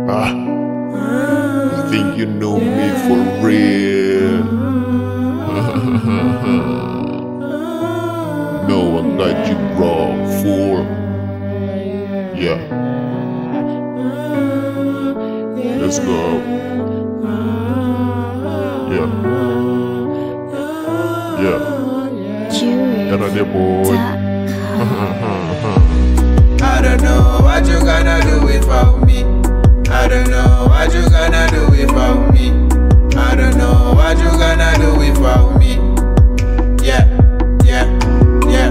You think you know me for real? No, I got you wrong, fool. Yeah. Let's go. Yeah. Yeah. Era the boy. I don't know what you gonna do without me. I don't know what you gonna do without me. I don't know what you gonna do without me. Yeah, yeah, yeah.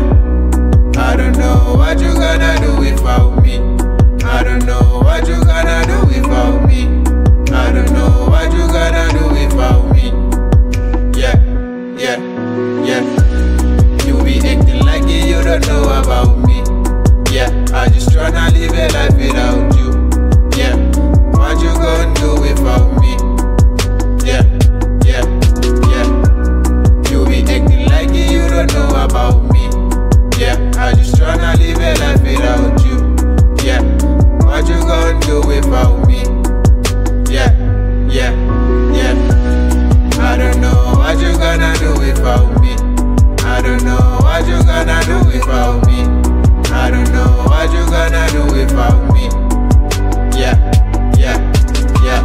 I don't know what you gonna do without me. I don't know what you gonna do without me. I don't know what you gonna do without me. Yeah, yeah, yeah. You be acting like you don't know about me. Yeah, I just tryna live a life without you. Yeah, what you gonna do without me? Yeah, yeah, yeah. You be acting like you don't know about me. Yeah, I just tryna live a life without you. Yeah, what you gonna do without me? Yeah, yeah, yeah. I don't know what you gonna do without me. I don't know what you gonna do without me. I don't know what you gonna do without me. Yeah, yeah, yeah.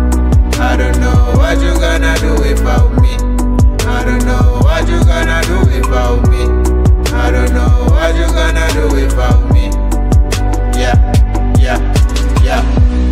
I don't know what you gonna do without me. I don't know what you gonna do without me. I don't know what you gonna do without me. Yeah, yeah, yeah.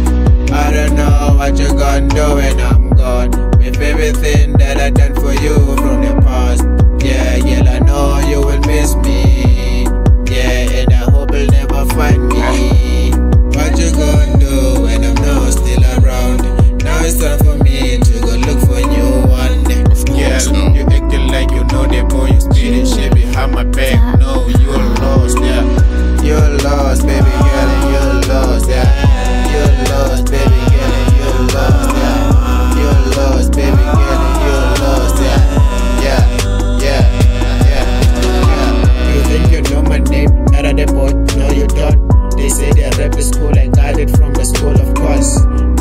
I don't know what you gonna do when I'm gone, with everything that I done for you from the past. Yeah, girl, I know you will miss me. Yeah, and I hope you'll never find me. What you gonna do when I'm not still around? Now it's time for me to go look for a new one. Yeah, you acting like you know the boy, you speeding shit behind my back. No, you're lost, yeah. You're lost, baby girl, and you're lost, yeah. You're lost, baby girl, and you're lost, yeah. You're lost, baby girl, and you're lost, yeah. Yeah, yeah, yeah, yeah. You think you know my name? Era the boy, no you don't. They say that rap is cool, I got it from the school, of course.